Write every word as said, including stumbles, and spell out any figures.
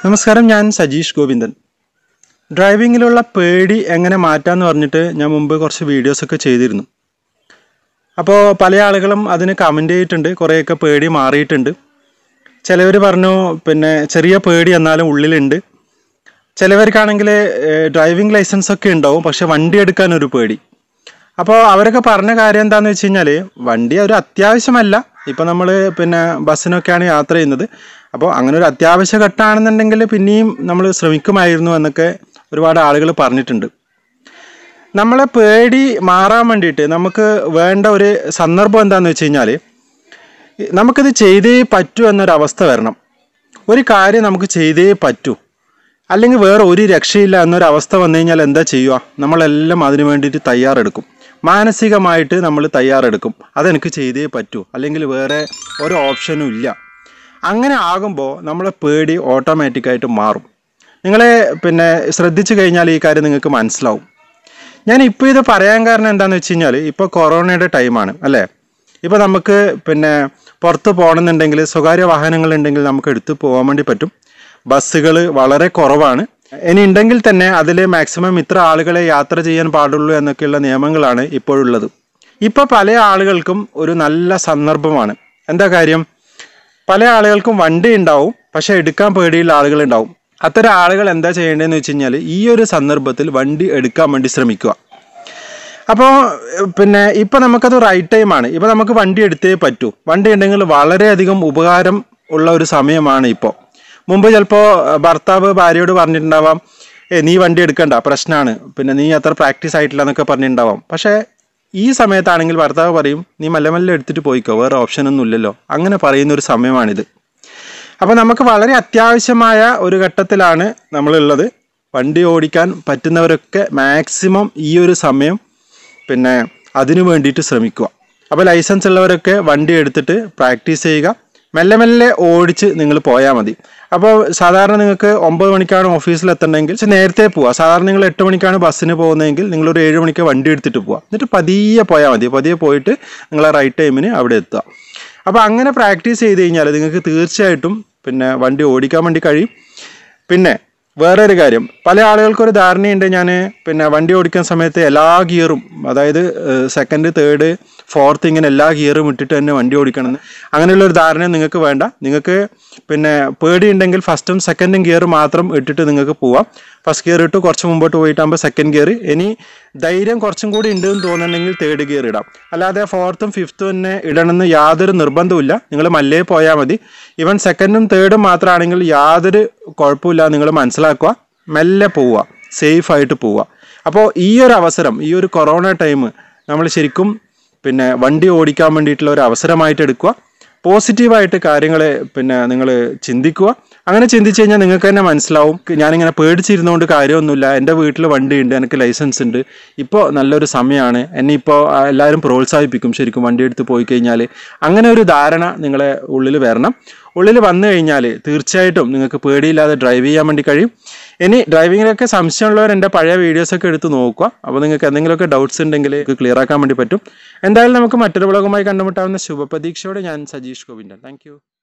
നമസ്കാരം, ഞാൻ സജീഷ് ഗോവിന്ദൻ. ഡ്രൈവിങ്ങിലുള്ള പേടി എങ്ങനെ മാറ്റാമെന്ന് പറഞ്ഞിട്ട് ഞാൻ മുമ്പ് കുറച്ച് വീഡിയോസൊക്കെ ചെയ്തിരുന്നു. അപ്പോൾ പല ആളുകളും അതിന് കമൻ്റ് ചെയ്തിട്ടുണ്ട്, കുറേയൊക്കെ പേടി മാറിയിട്ടുണ്ട്. ചിലവർ പറഞ്ഞു പിന്നെ ചെറിയ പേടി എന്നാലും ഉള്ളിലുണ്ട്. ചിലവർക്കാണെങ്കിൽ ഡ്രൈവിംഗ് ലൈസൻസൊക്കെ ഉണ്ടാവും, പക്ഷെ വണ്ടി എടുക്കാനൊരു പേടി. അപ്പോൾ അവരൊക്കെ പറഞ്ഞ കാര്യം എന്താണെന്ന് വെച്ച് കഴിഞ്ഞാൽ, വണ്ടി ഒരു അത്യാവശ്യമല്ല. ഇപ്പോൾ നമ്മൾ പിന്നെ ബസ്സിനൊക്കെയാണ് യാത്ര ചെയ്യുന്നത്. അപ്പോൾ അങ്ങനെ ഒരു അത്യാവശ്യ ഘട്ടമാണെന്നുണ്ടെങ്കിൽ പിന്നെയും നമ്മൾ ശ്രമിക്കുമായിരുന്നു എന്നൊക്കെ ഒരുപാട് ആളുകൾ പറഞ്ഞിട്ടുണ്ട്. നമ്മളെ പേടി മാറാൻ വേണ്ടിയിട്ട് നമുക്ക് വേണ്ട ഒരു സന്ദർഭം എന്താണെന്ന് വെച്ച് കഴിഞ്ഞാൽ, നമുക്കിത് ചെയ്തേ പറ്റൂ എന്നൊരവസ്ഥ വരണം. ഒരു കാര്യം നമുക്ക് ചെയ്തേ പറ്റൂ, അല്ലെങ്കിൽ വേറെ ഒരു രക്ഷയില്ല എന്നൊരവസ്ഥ വന്നു കഴിഞ്ഞാൽ എന്താ ചെയ്യുക? നമ്മളെല്ലാം അതിന് വേണ്ടിയിട്ട് തയ്യാറെടുക്കും. മാനസികമായിട്ട് നമ്മൾ തയ്യാറെടുക്കും, അതെനിക്ക് ചെയ്തേ പറ്റൂ, അല്ലെങ്കിൽ വേറെ ഒരു ഓപ്ഷനും ഇല്ല. അങ്ങനെ ആകുമ്പോൾ നമ്മളെ പേടി ഓട്ടോമാറ്റിക്കായിട്ട് മാറും. നിങ്ങളെ പിന്നെ ശ്രദ്ധിച്ചു കഴിഞ്ഞാൽ ഈ കാര്യം നിങ്ങൾക്ക് മനസ്സിലാവും. ഞാൻ ഇപ്പോൾ ഇത് പറയാൻ കാരണം എന്താണെന്ന് വെച്ച് കഴിഞ്ഞാൽ, ഇപ്പോൾ കൊറോണയുടെ ടൈമാണ് അല്ലേ. ഇപ്പോൾ നമുക്ക് പിന്നെ പുറത്ത് പോകണമെന്നുണ്ടെങ്കിൽ സ്വകാര്യ വാഹനങ്ങളുണ്ടെങ്കിൽ നമുക്ക് എടുത്ത് പോകാൻ വേണ്ടി പറ്റും. ബസ്സുകൾ വളരെ കുറവാണ്. ഇനി ഉണ്ടെങ്കിൽ തന്നെ അതിൽ മാക്സിമം ഇത്ര ആളുകളെ യാത്ര ചെയ്യാൻ പാടുള്ളൂ എന്നൊക്കെയുള്ള നിയമങ്ങളാണ് ഇപ്പോഴുള്ളത്. ഇപ്പോൾ പല ആളുകൾക്കും ഒരു നല്ല സന്ദർഭമാണ്. എന്താ കാര്യം? പല ആളുകൾക്കും വണ്ടി ഉണ്ടാവും, പക്ഷെ എടുക്കാൻ പേടിയുള്ള ആളുകളുണ്ടാവും. അത്തരം ആളുകൾ എന്താ ചെയ്യേണ്ടതെന്ന് വെച്ച് കഴിഞ്ഞാൽ, ഈ ഒരു സന്ദർഭത്തിൽ വണ്ടി എടുക്കാൻ വേണ്ടി ശ്രമിക്കുക. അപ്പോൾ പിന്നെ ഇപ്പോൾ നമുക്കത് റൈറ്റ് ടൈമാണ്. ഇപ്പോൾ നമുക്ക് വണ്ടി എടുത്തേ പറ്റൂ. വണ്ടി ഉണ്ടെങ്കിൽ വളരെയധികം ഉപകാരം ഉള്ള ഒരു സമയമാണ് ഇപ്പോൾ. മുമ്പ് ചിലപ്പോൾ ഭർത്താവ് ഭാര്യയോട് പറഞ്ഞിട്ടുണ്ടാവാം, ഏ നീ വണ്ടി എടുക്കണ്ട, പ്രശ്നമാണ്, പിന്നെ നീ അത്ര പ്രാക്ടീസ് ആയിട്ടില്ല എന്നൊക്കെ പറഞ്ഞിട്ടുണ്ടാവാം. പക്ഷേ ഈ സമയത്താണെങ്കിൽ ഭർത്താവ് പറയും, നീ മെല്ലെ മെല്ലെ എടുത്തിട്ട് പോയിക്കോ, വേറെ ഓപ്ഷനൊന്നും ഇല്ലല്ലോ. അങ്ങനെ പറയുന്നൊരു സമയമാണിത്. അപ്പോൾ നമുക്ക് വളരെ അത്യാവശ്യമായ ഒരു ഘട്ടത്തിലാണ് നമ്മളുള്ളത്. വണ്ടി ഓടിക്കാൻ പറ്റുന്നവരൊക്കെ മാക്സിമം ഈ ഒരു സമയം പിന്നെ അതിനു വേണ്ടിയിട്ട് ശ്രമിക്കുക. അപ്പോൾ ലൈസൻസ് ഉള്ളവരൊക്കെ വണ്ടി എടുത്തിട്ട് പ്രാക്ടീസ് ചെയ്യുക. മെല്ലെ മെല്ലെ ഓടിച്ച് നിങ്ങൾ പോയാൽ മതി. അപ്പോൾ സാധാരണ നിങ്ങൾക്ക് ഒമ്പത് മണിക്കാണ് ഓഫീസിൽ എത്തണമെങ്കിൽ നേരത്തെ പോവുക. സാധാരണ നിങ്ങൾ എട്ട് മണിക്കാണ് ബസ്സിന് പോകുന്നതെങ്കിൽ നിങ്ങളൊരു ഏഴ് മണിക്ക് വണ്ടി എടുത്തിട്ട് പോവുക. എന്നിട്ട് പതിയെ പോയാൽ മതി. പതിയെ പോയിട്ട് നിങ്ങൾ റൈറ്റ് ടൈമിന് അവിടെ എത്തുക. അപ്പോൾ അങ്ങനെ പ്രാക്ടീസ് ചെയ്ത് കഴിഞ്ഞാൽ നിങ്ങൾക്ക് തീർച്ചയായിട്ടും പിന്നെ വണ്ടി ഓടിക്കാൻ വേണ്ടി കഴിയും. പിന്നെ വേറൊരു കാര്യം, പല ആളുകൾക്കൊരു ധാരണയുണ്ട്, ഞാൻ പിന്നെ വണ്ടി ഓടിക്കുന്ന സമയത്ത് എല്ലാ ഗിയറും, അതായത് സെക്കൻഡ് തേർഡ് ഫോർത്ത് ഇങ്ങനെ എല്ലാ ഗിയറും ഇട്ടിട്ട് തന്നെ വണ്ടി ഓടിക്കണമെന്ന്. അങ്ങനെയുള്ളൊരു ധാരണ നിങ്ങൾക്ക് വേണ്ട. നിങ്ങൾക്ക് പിന്നെ പേടിയുണ്ടെങ്കിൽ ഫസ്റ്റും സെക്കൻഡും ഗിയർ മാത്രം ഇട്ടിട്ട് നിങ്ങൾക്ക് പോവാം. ഫസ്റ്റ് ഗിയർ ഇട്ട് കുറച്ച് മുമ്പോട്ട് പോയിട്ടാകുമ്പോൾ സെക്കൻഡ് ഗിയർ. ഇനി ധൈര്യം കുറച്ചും കൂടി ഉണ്ട് എന്ന് തോന്നുന്നുണ്ടെങ്കിൽ തേർഡ് ഗിയർ ഇടാം. അല്ലാതെ ഫോർത്തും ഫിഫ്ത്തും തന്നെ ഇടണമെന്ന് യാതൊരു നിർബന്ധമില്ല. നിങ്ങൾ മല്ലേ പോയാൽ മതി. ഈവൻ സെക്കൻഡും തേർഡും മാത്രമാണെങ്കിൽ യാതൊരു കുഴപ്പമില്ല. നിങ്ങൾ മനസ്സിലാക്കുക, മെല്ലെ പോവുക, സേഫായിട്ട് പോവുക. അപ്പോൾ ഈ ഒരു അവസരം, ഈ ഒരു കൊറോണ ടൈം നമ്മൾ ശരിക്കും പിന്നെ വണ്ടി ഓടിക്കാൻ വേണ്ടിയിട്ടുള്ള ഒരു അവസരമായിട്ട് എടുക്കുക. പോസിറ്റീവായിട്ട് കാര്യങ്ങളെ പിന്നെ നിങ്ങൾ ചിന്തിക്കുക. അങ്ങനെ ചിന്തിച്ച് കഴിഞ്ഞാൽ നിങ്ങൾക്ക് തന്നെ മനസ്സിലാവും, ഞാനിങ്ങനെ പേടിച്ചിരുന്നുകൊണ്ട് കാര്യമൊന്നുമില്ല, എൻ്റെ വീട്ടിൽ വണ്ടിയുണ്ട്, എനിക്ക് ലൈസൻസ് ഉണ്ട്, ഇപ്പോൾ നല്ലൊരു സമയമാണ്, എന്നെ ഇപ്പോൾ എല്ലാവരും പ്രോത്സാഹിപ്പിക്കും ശരിക്കും വണ്ടി എടുത്ത് പോയി കഴിഞ്ഞാൽ. അങ്ങനെ ഒരു ധാരണ നിങ്ങളെ ഉള്ളിൽ വരണം. ഉള്ളിൽ വന്നു കഴിഞ്ഞാൽ തീർച്ചയായിട്ടും നിങ്ങൾക്ക് പേടിയില്ലാതെ ഡ്രൈവ് ചെയ്യാൻ വേണ്ടി കഴിയും. ഇനി ഡ്രൈവിങ്ങിലൊക്കെ സംശയമുള്ളവർ എൻ്റെ പഴയ വീഡിയോസൊക്കെ എടുത്ത് നോക്കുക. അപ്പോൾ നിങ്ങൾക്ക് എന്തെങ്കിലുമൊക്കെ ഡൗട്ട്സ് ഉണ്ടെങ്കിൽ ക്ലിയർ ആക്കാൻ വേണ്ടി പറ്റും. എന്തായാലും നമുക്ക് മറ്റൊരു വ്ളോഗുമായി കണ്ടുമുട്ടാവുന്ന ശുഭപ്രതീക്ഷയോടെ ഞാൻ സജീഷ് ഗോവിന്ദൻ. താങ്ക്